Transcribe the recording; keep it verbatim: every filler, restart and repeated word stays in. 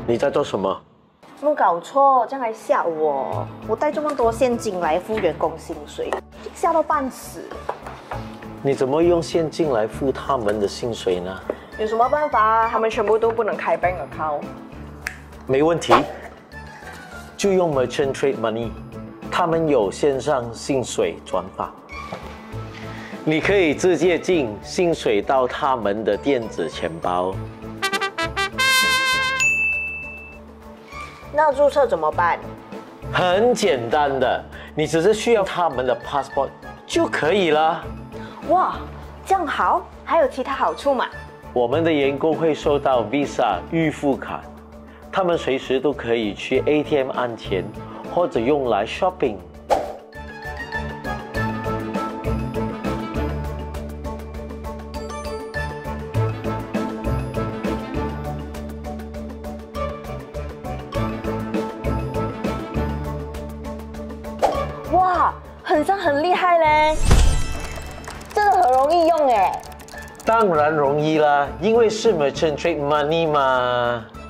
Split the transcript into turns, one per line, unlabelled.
你在做什么？
有没有搞错？这样还吓我？我带这么多现金来付员工薪水，吓到半死。
你怎么用现金来付他们的薪水呢？
有什么办法？他们全部都不能开 bank account。
没问题，就用 Merchant Trade Money， 他们有线上薪水转法，你可以直接进薪水到他们的电子钱包。
那注册怎么办？
很简单的，你只是需要他们的 passport 就可以了。
哇，这样好？还有其他好处吗？
我们的员工会收到 Visa 预付卡，他们随时都可以去 A T M 按钱，或者用来 shopping。
哇，很像很厉害嘞，真的很容易用哎。
当然容易啦，因为是 Merchant Trade Money 嘛。